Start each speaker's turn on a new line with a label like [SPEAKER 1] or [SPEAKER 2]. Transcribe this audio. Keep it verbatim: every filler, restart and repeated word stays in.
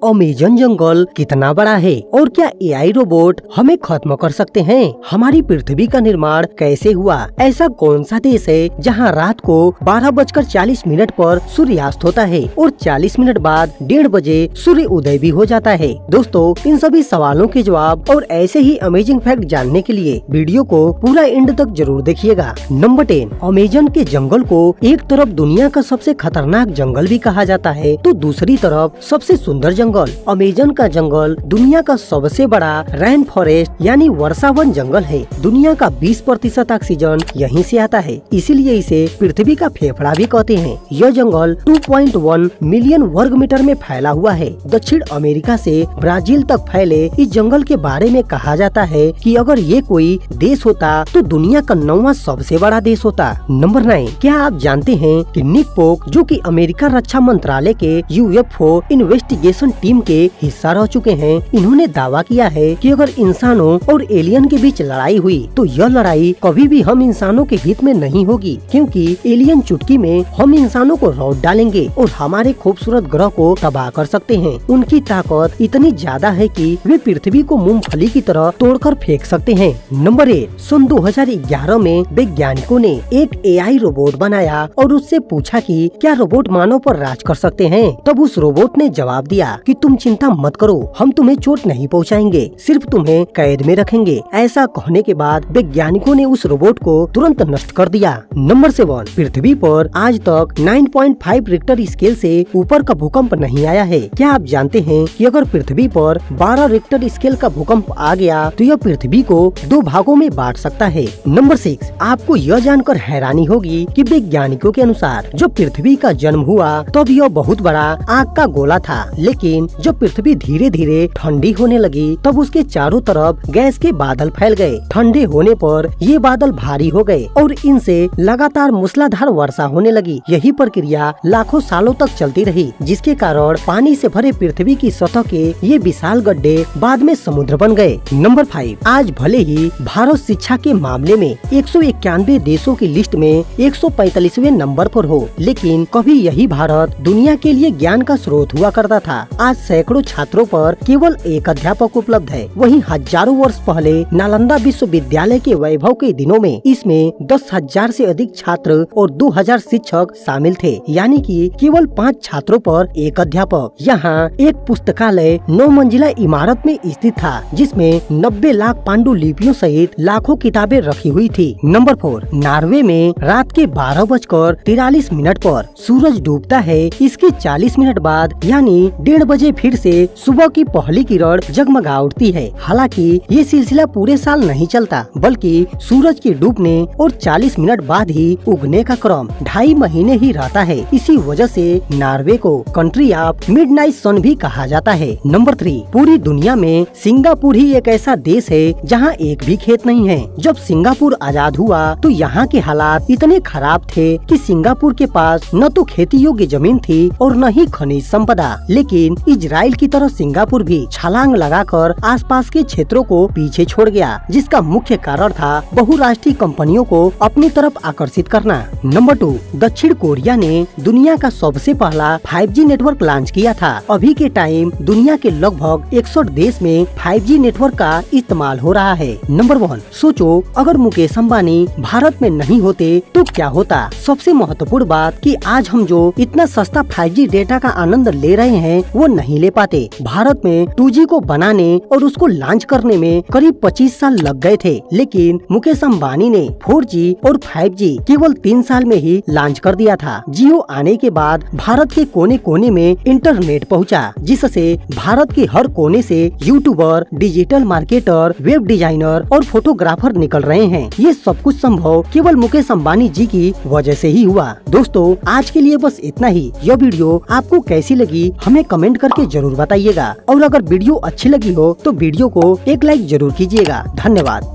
[SPEAKER 1] Amazon जंगल कितना बड़ा है और क्या एआई रोबोट हमें खत्म कर सकते हैं? हमारी पृथ्वी का निर्माण कैसे हुआ? ऐसा कौन सा देश है जहां रात को बारह बजकर चालीस मिनट पर सूर्यास्त होता है और चालीस मिनट बाद डेढ़ बजे सूर्य उदय भी हो जाता है? दोस्तों, इन सभी सवालों के जवाब और ऐसे ही अमेजिंग फैक्ट जानने के लिए वीडियो को पूरा एंड तक जरूर देखिएगा। नंबर टेन, अमेज़न के जंगल को एक तरफ दुनिया का सबसे खतरनाक जंगल भी कहा जाता है तो दूसरी तरफ सबसे सुंदर जंगल। अमेज़न का जंगल दुनिया का सबसे बड़ा रेन फॉरेस्ट यानी वर्षावन जंगल है। दुनिया का बीस प्रतिशत ऑक्सीजन यहीं से आता है, इसीलिए इसे पृथ्वी का फेफड़ा भी कहते हैं। यह जंगल दो पॉइंट एक मिलियन वर्ग मीटर में फैला हुआ है। दक्षिण अमेरिका से ब्राजील तक फैले इस जंगल के बारे में कहा जाता है कि अगर ये कोई देश होता तो दुनिया का नौवां सबसे बड़ा देश होता। नंबर नाइन, क्या आप जानते हैं कि निक पोक जो कि अमेरिका रक्षा मंत्रालय के यूएफओ इन्वेस्टिगेशन टीम के हिस्सा रह चुके हैं, इन्होंने दावा किया है कि अगर इंसानों और एलियन के बीच लड़ाई हुई तो यह लड़ाई कभी भी हम इंसानों के हित में नहीं होगी, क्योंकि एलियन चुटकी में हम इंसानों को रौंद डालेंगे और हमारे खूबसूरत ग्रह को तबाह कर सकते हैं। उनकी ताकत इतनी ज्यादा है कि वे पृथ्वी को मूंगफली की तरह तोड़कर फेंक सकते हैं। नंबर एट, सन दो हज़ार ग्यारह में वैज्ञानिकों ने एक एआई रोबोट बनाया और उससे पूछा कि क्या रोबोट मानव पर राज कर सकते हैं? तब उस रोबोट ने जवाब दिया कि तुम चिंता मत करो, हम तुम्हें चोट नहीं पहुंचाएंगे, सिर्फ तुम्हें कैद में रखेंगे। ऐसा कहने के बाद वैज्ञानिकों ने उस रोबोट को तुरंत नष्ट कर दिया। नंबर सेवन, पृथ्वी पर आज तक नौ पॉइंट पाँच रिक्टर स्केल से ऊपर का भूकंप नहीं आया है। क्या आप जानते हैं कि अगर पृथ्वी पर बारह रिक्टर स्केल का भूकंप आ गया तो यह पृथ्वी को दो भागों में बांट सकता है। नंबर सिक्स, आपको यह जानकर हैरानी होगी कि वैज्ञानिकों के अनुसार जब पृथ्वी का जन्म हुआ तब यह बहुत बड़ा आग का गोला था, लेकिन जब पृथ्वी धीरे धीरे ठंडी होने लगी तब उसके चारों तरफ गैस के बादल फैल गए। ठंडे होने पर ये बादल भारी हो गए और इनसे लगातार मूसलाधार वर्षा होने लगी। यही प्रक्रिया लाखों सालों तक चलती रही, जिसके कारण पानी से भरे पृथ्वी की सतह के ये विशाल गड्ढे बाद में समुद्र बन गए। नंबर फाइव, आज भले ही भारत शिक्षा के मामले में एक सौ इक्यानवे देशों की लिस्ट में एक सौ पैंतालीसवें नंबर पर हो, लेकिन कभी यही भारत दुनिया के लिए ज्ञान का स्रोत हुआ करता था। आज सैकड़ों छात्रों पर केवल एक अध्यापक उपलब्ध है। वहीं हजारों वर्ष पहले नालंदा विश्वविद्यालय के वैभव के दिनों में इसमें दस हजार से अधिक छात्र और दो हजार शिक्षक शामिल थे, यानी कि केवल पाँच छात्रों पर एक अध्यापक। यहाँ एक पुस्तकालय नौ मंजिला इमारत में स्थित था, जिसमें नब्बे लाख पांडुलिपियों सहित लाखों किताबें रखी हुई थी। नंबर फोर, नॉर्वे में रात के बारह बजकर तिरालीस मिनट पर सूरज डूबता है। इसके चालीस मिनट बाद यानी डेढ़ बजे फिर से सुबह की पहली किरण जगमगा उठती है। हालांकि ये सिलसिला पूरे साल नहीं चलता, बल्कि सूरज के डूबने और चालीस मिनट बाद ही उगने का क्रम ढाई महीने ही रहता है। इसी वजह से नॉर्वे को कंट्री ऑफ मिडनाइट सन भी कहा जाता है। नंबर थ्री, पूरी दुनिया में सिंगापुर ही एक ऐसा देश है जहाँ एक भी खेत नहीं है। जब सिंगापुर आजाद हुआ तो यहाँ के हालात इतने खराब थे कि सिंगापुर के पास न तो खेती योग्य जमीन थी और न ही खनिज संपदा। लेकिन इजराइल की तरह सिंगापुर भी छलांग लगाकर आसपास के क्षेत्रों को पीछे छोड़ गया, जिसका मुख्य कारण था बहुराष्ट्रीय कंपनियों को अपनी तरफ आकर्षित करना। नंबर टू, दक्षिण कोरिया ने दुनिया का सबसे पहला फाइव जी नेटवर्क लॉन्च किया था। अभी के टाइम दुनिया के लगभग इकसठ देश में फाइव जी नेटवर्क का इस्तेमाल हो रहा है। नंबर वन, सोचो अगर मुकेश अंबानी भारत में नहीं होते तो क्या होता। सबसे महत्वपूर्ण बात कि आज हम जो इतना सस्ता फाइव जी डेटा का आनंद ले रहे हैं वो नहीं ले पाते। भारत में टू जी को बनाने और उसको लॉन्च करने में करीब पच्चीस साल लग गए थे, लेकिन मुकेश अंबानी ने फोर जी और फाइव जी केवल तीन साल में ही लॉन्च कर दिया था। जियो आने के बाद भारत के कोने कोने में इंटरनेट पहुंचा, जिससे भारत के हर कोने से YouTuber, digital marketer, web designer और फोटोग्राफर निकल रहे हैं। ये सब कुछ संभव केवल मुकेश अंबानी जी की वजह से ही हुआ। दोस्तों, आज के लिए बस इतना ही। यह वीडियो आपको कैसी लगी हमें कमेंट करके जरूर बताइएगा, और अगर वीडियो अच्छी लगी हो तो वीडियो को एक लाइक जरूर कीजिएगा। धन्यवाद।